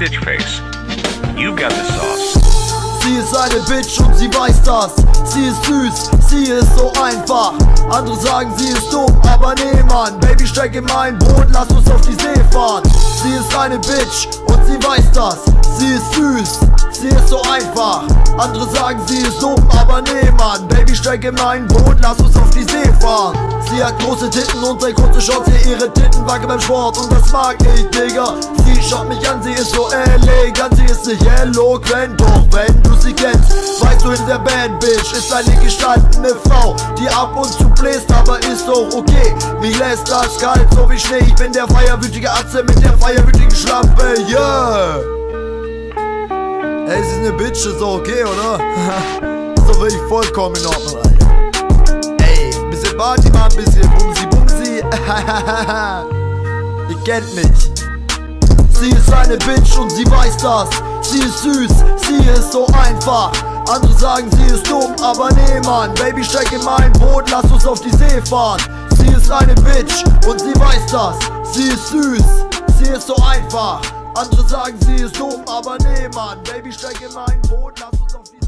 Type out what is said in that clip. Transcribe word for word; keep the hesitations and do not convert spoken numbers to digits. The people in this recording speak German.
Stitch Face. You've got the sauce. Sie ist eine Bitch und sie weiß das. Sie ist süß, sie ist so einfach. Andere sagen, sie ist dumm, aber nee, Mann. Baby, steig in mein Boot, lass uns auf die See fahren. Sie ist eine Bitch und sie weiß das. Sie ist süß, sie ist so einfach. Andere sagen, sie ist dumm, aber nee, Mann. Baby, steig in mein Boot, lass uns auf die See fahren. Sie hat große Titten und ein kurze Shorts, hier ihre Titten wackeln beim Sport und das mag ich, Digga. Sie schaut mich an, sie ist so elegant, sie ist nicht eloquent, doch wenn du sie kennst, weißt du, in der Bad Bitch ist eine gestandene Frau, die ab und zu bläst, aber ist doch okay. Mich lässt das kalt, so wie Schnee, ich bin der feierwütige Atze mit der feierwütigen Schlampe, yeah. Ey, sie ist eine Bitch, ist doch okay, oder? Ist doch wirklich vollkommen in Ordnung, Alter. Bisschen Party, mal ein bisschen Bumsi Bumsi. Ihr kennt mich. Sie ist eine Bitch und sie weiß das. Sie ist süß, sie ist so einfach. Andere sagen, sie ist dumm, aber nee, Mann. Baby, steig in mein Boot, lass uns auf die See fahren. Sie ist eine Bitch und sie weiß das. Sie ist süß, sie ist so einfach. Andere sagen, sie ist dumm, aber nee, Mann. Baby, steig in mein Boot, lass uns auf die See fahren.